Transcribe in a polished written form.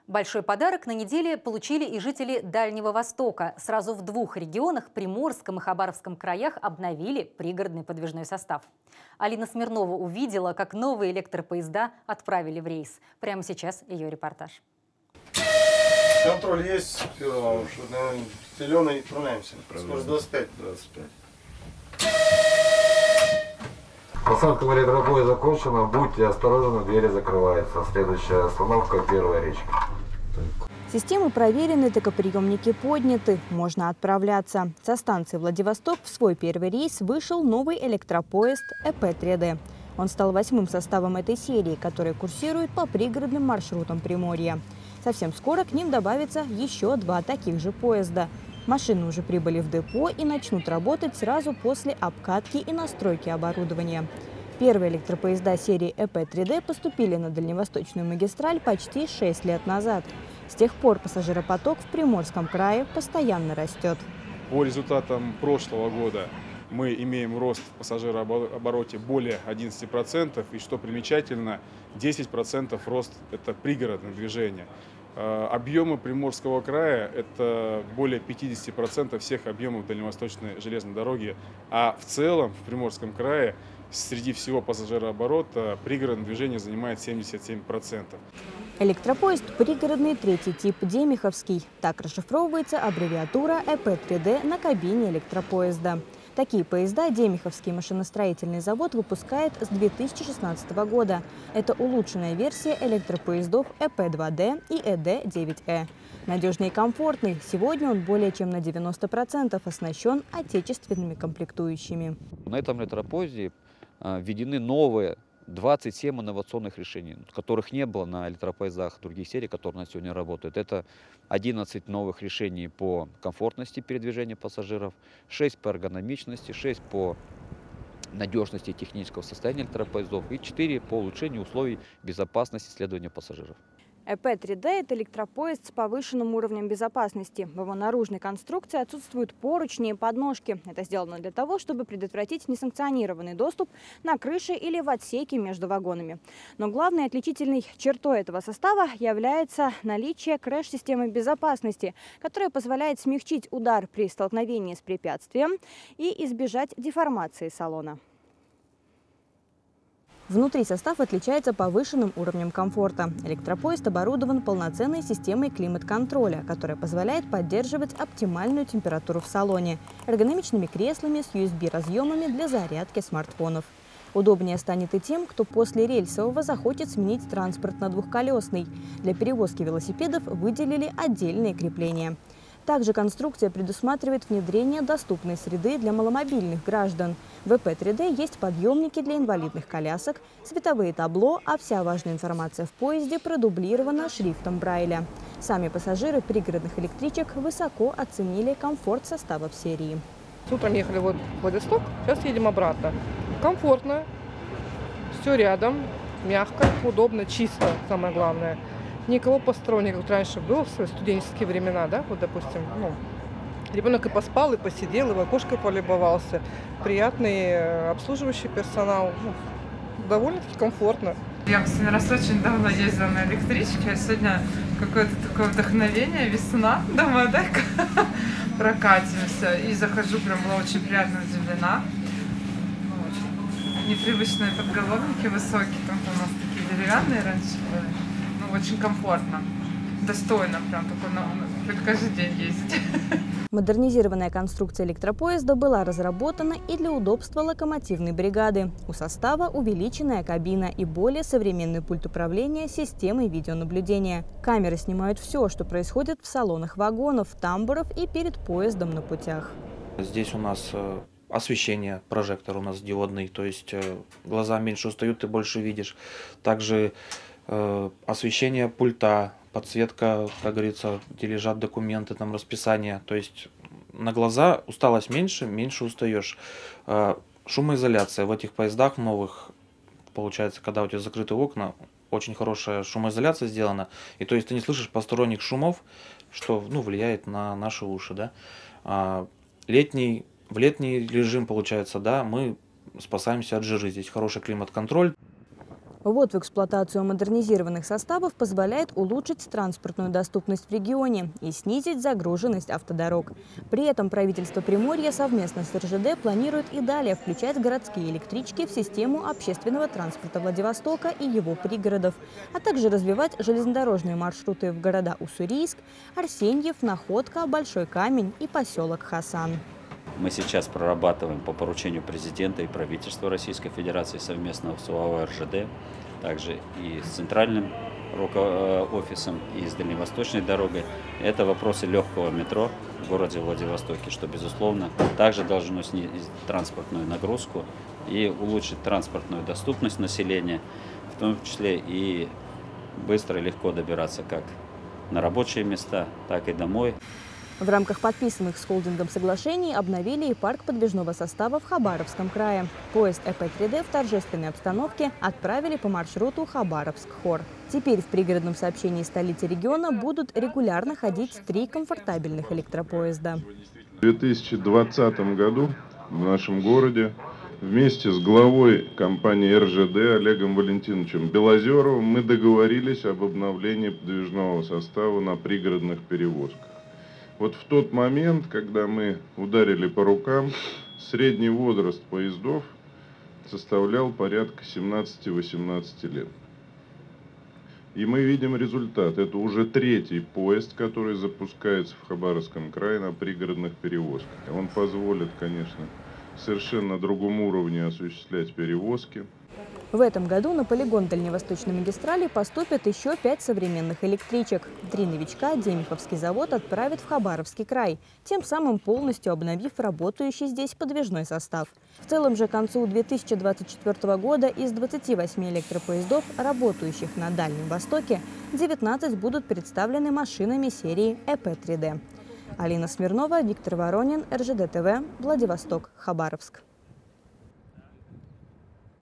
Большой подарок на неделе получили и жители Дальнего Востока. Сразу в двух регионах, Приморском и Хабаровском краях, обновили пригородный подвижной состав. Алина Смирнова увидела, как новые электропоезда отправили в рейс. Прямо сейчас ее репортаж. Контроль есть, зеленый, отправляемся. Скорость 25. Посадка в электропоезд закончена, будьте осторожны, двери закрываются. Следующая остановка – Первая речка. Системы проверены, токоприемники подняты, можно отправляться. Со станции Владивосток в свой первый рейс вышел новый электропоезд ЭП-3D. Он стал 8-м составом этой серии, который курсирует по пригородным маршрутам Приморья. Совсем скоро к ним добавится еще 2 таких же поезда. Машины уже прибыли в депо и начнут работать сразу после обкатки и настройки оборудования. Первые электропоезда серии ЭП-3D поступили на дальневосточную магистраль почти 6 лет назад. С тех пор пассажиропоток в Приморском крае постоянно растет. По результатам прошлого года мы имеем рост в пассажирообороте более 11%. И что примечательно, 10% рост – это пригородное движение. Объемы Приморского края – это более 50% всех объемов дальневосточной железной дороги. А в целом в Приморском крае среди всего пассажирооборота пригородное движение занимает 77%. Электропоезд пригородный 3-й тип Демиховский. Так расшифровывается аббревиатура ЭП-3D на кабине электропоезда. Такие поезда Демиховский машиностроительный завод выпускает с 2016 года. Это улучшенная версия электропоездов ЭП-2D и ЭД-9Э. Надежный и комфортный. Сегодня он более чем на 90% оснащен отечественными комплектующими. На этом электропоезде введены новые 27 инновационных решений, которых не было на электропоездах других серий, которые на сегодня работают. Это 11 новых решений по комфортности передвижения пассажиров, 6 по эргономичности, 6 по надежности и технического состояния электропоездов и 4 по улучшению условий безопасности следования пассажиров. ЭП-3D – это электропоезд с повышенным уровнем безопасности. В его наружной конструкции отсутствуют поручни и подножки. Это сделано для того, чтобы предотвратить несанкционированный доступ на крыше или в отсеке между вагонами. Но главной отличительной чертой этого состава является наличие крэш-системы безопасности, которая позволяет смягчить удар при столкновении с препятствием и избежать деформации салона. Внутри состав отличается повышенным уровнем комфорта. Электропоезд оборудован полноценной системой климат-контроля, которая позволяет поддерживать оптимальную температуру в салоне, эргономичными креслами с USB-разъемами для зарядки смартфонов. Удобнее станет и тем, кто после рельсового захочет сменить транспорт на двухколесный. Для перевозки велосипедов выделили отдельные крепления. Также конструкция предусматривает внедрение доступной среды для маломобильных граждан. В ЭП-3D есть подъемники для инвалидных колясок, световые табло, а вся важная информация в поезде продублирована шрифтом Брайля. Сами пассажиры пригородных электричек высоко оценили комфорт состава в серии. Утром ехали в Владивосток, сейчас едем обратно. Комфортно, все рядом, мягко, удобно, чисто, самое главное. Никого постороннего, как раньше было в свои студенческие времена, да, вот, допустим, ребенок и поспал, и посидел, и в окошко полюбовался. Приятный обслуживающий персонал, довольно-таки комфортно. Я последний раз очень давно ездила на электричке, а сегодня какое-то такое вдохновение, весна, думаю, дай-ка прокатимся. И захожу, прям была очень приятно удивлена. Очень непривычные подголовники высокие, там у нас такие деревянные раньше были. Очень комфортно, достойно, прям такой, хоть каждый день ездить. Модернизированная конструкция электропоезда была разработана и для удобства локомотивной бригады. У состава увеличенная кабина и более современный пульт управления системой видеонаблюдения. Камеры снимают все, что происходит в салонах вагонов, тамбуров и перед поездом на путях. Здесь у нас освещение, прожектор у нас диодный, то есть глаза меньше устают, ты больше видишь. Также освещение пульта, подсветка, как говорится, где лежат документы, там расписание. То есть на глаза усталость меньше, меньше устаешь. Шумоизоляция в этих поездах новых, получается, когда у тебя закрыты окна, очень хорошая шумоизоляция сделана. И то есть ты не слышишь посторонних шумов, что влияет на наши уши. Да? В летний режим, получается, да, мы спасаемся от жары. Здесь хороший климат-контроль. Ввод в эксплуатацию модернизированных составов позволяет улучшить транспортную доступность в регионе и снизить загруженность автодорог. При этом правительство Приморья совместно с РЖД планирует и далее включать городские электрички в систему общественного транспорта Владивостока и его пригородов, а также развивать железнодорожные маршруты в города Уссурийск, Арсеньев, Находка, Большой Камень и поселок Хасан. Мы сейчас прорабатываем по поручению президента и правительства Российской Федерации совместно с УАО РЖД, также и с центральным офисом, и с дальневосточной дорогой. Это вопросы легкого метро в городе Владивостоке, что, безусловно, также должно снизить транспортную нагрузку и улучшить транспортную доступность населения, в том числе и быстро и легко добираться как на рабочие места, так и домой. В рамках подписанных с холдингом соглашений обновили и парк подвижного состава в Хабаровском крае. Поезд ЭП-3D в торжественной обстановке отправили по маршруту Хабаровск-Хор. Теперь в пригородном сообщении столицы региона будут регулярно ходить 3 комфортабельных электропоезда. В 2020 году в нашем городе вместе с главой компании РЖД Олегом Валентиновичем Белозеровым мы договорились об обновлении подвижного состава на пригородных перевозках. Вот в тот момент, когда мы ударили по рукам, средний возраст поездов составлял порядка 17-18 лет. И мы видим результат. Это уже 3-й поезд, который запускается в Хабаровском крае на пригородных перевозках. Он позволит, конечно, совершенно другом уровне осуществлять перевозки. В этом году на полигон Дальневосточной магистрали поступят еще 5 современных электричек. 3 новичка Демиховский завод отправит в Хабаровский край, тем самым полностью обновив работающий здесь подвижной состав. В целом же к концу 2024 года из 28 электропоездов, работающих на Дальнем Востоке, 19 будут представлены машинами серии ЭП-3D. Алина Смирнова, Виктор Воронин, РЖД ТВ, Владивосток, Хабаровск.